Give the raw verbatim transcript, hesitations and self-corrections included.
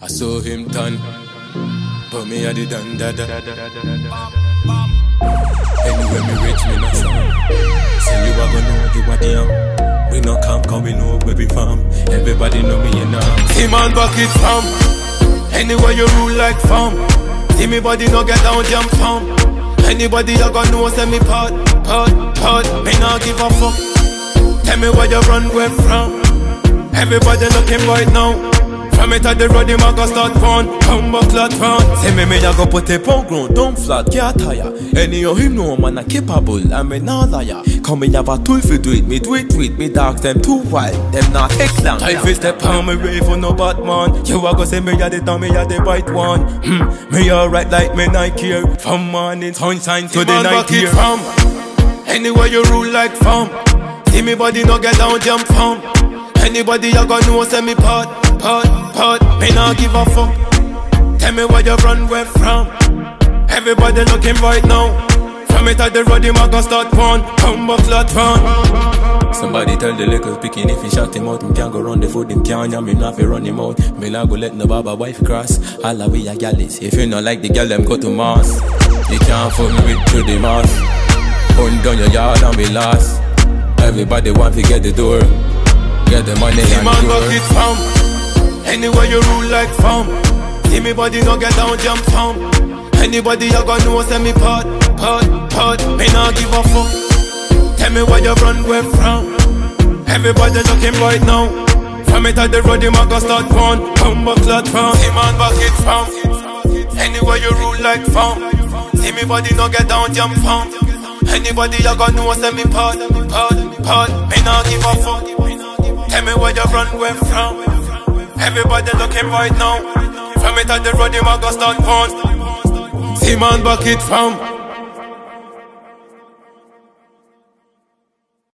I saw him turn, but me I did done da da. Anyway me rich, me no sound. Say you a gonna know you a damn. We no camp, cause we know where we from. Everybody know me in arms. See man bucket from. Anywhere you rule like farm. See me body no get down jump from. Anybody you gonna know say me part, part, part. Me not give a fuck. Tell me where you run where from. Everybody looking right now. From it at the road, him a go start fun. Come back flat front. Say me me a go put a pound ground down flat, can't tire. Any of him know man a capable, and me not liar. Come me have a tool for do it, me do it with me dogs them too wild, them not take long. Time fi step on me rave for no Batman. You a go say me a the down, me a the white one. Hmm, me alright like me not care. From morning sunshine to the night here. From anywhere you rule like farm. See me body no get down jump from. Anybody you gonna know say me part, part, part. Me not give a fuck. Tell me where you run where from. Everybody looking right now. From it at the road, him a go start one. Come back flat run. Somebody tell the little picking if he shot him out, him can't go run the food, him can't yam, him not fi run him out. Me not go let no baba wife cross. All the way a gallis. If you not like the girl, them go to mass. You can't fuck me with through the mass. Hunt down your yard and be lost. Everybody want to get the door. Get the money and man bucket from. Anywhere you rule like farm. See me body no get down jump from. Anybody you gonna know say me part, part, part. Me not give a fuck. Tell me where you run where from. Everybody looking right now. From it at the road, him a go start one. Come back flat from. See man bucket from. Anywhere you rule like farm. See me body no get down jump from. Anybody you gonna know say me part, part, part. Me not give a fuck. Tell me where you run where from. Everybody looking right now. From it at the road, you might go start one. See man bucket from.